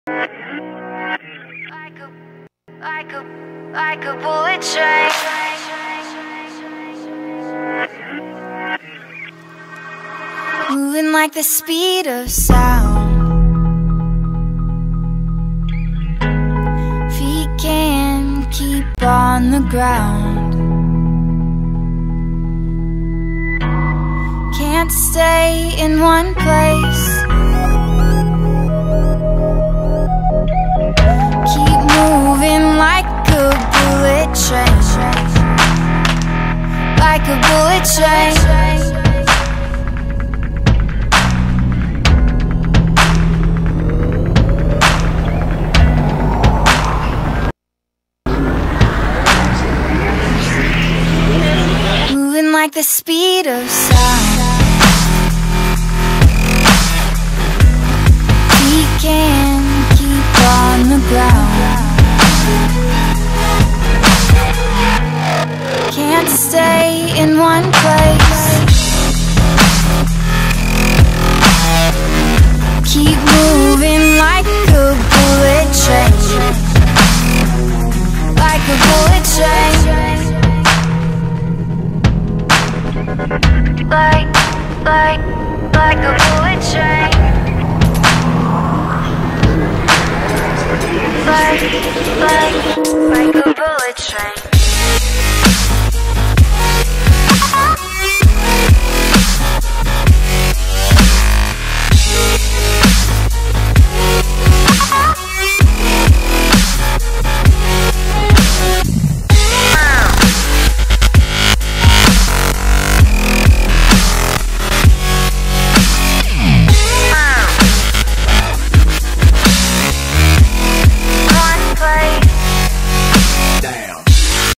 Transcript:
Like a bullet train. Moving like the speed of sound. Feet can't keep on the ground. Can't stay in one place. Keep moving like a bullet train. Like a bullet train. Moving like the speed of sound. We can't keep on the ground. Can't stay in one place. Keep moving like a bullet train. Like a bullet train. Like a bullet train. Like a bullet train.